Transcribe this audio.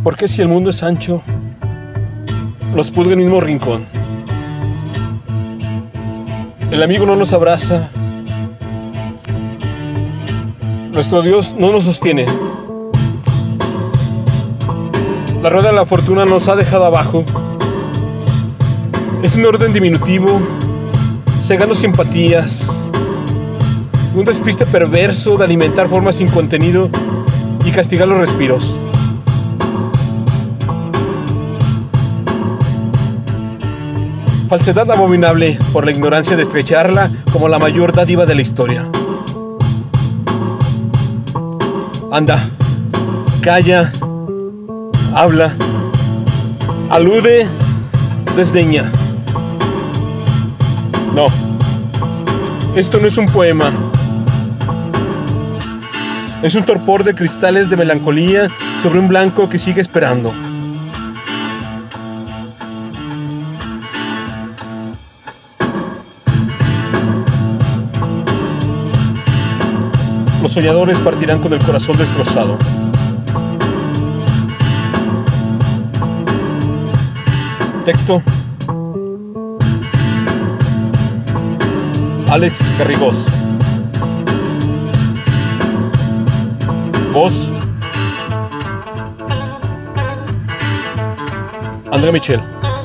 ¿Por qué si el mundo es ancho, nos pudre en el mismo rincón? El amigo no nos abraza, nuestro Dios no nos sostiene. La rueda de la fortuna nos ha dejado abajo. Es un orden diminutivo, cegando simpatías, un despiste perverso de alimentar formas sin contenido y castigar los respiros. Falsedad abominable por la ignorancia de estrecharla como la mayor dádiva de la historia. Anda, calla, habla, alude, desdeña. No, esto no es un poema. Es un torpor de cristales de melancolía sobre un blanco que sigue esperando. Los soñadores partirán con el corazón destrozado. Texto: Alex Garrigós. Voz: André Michel.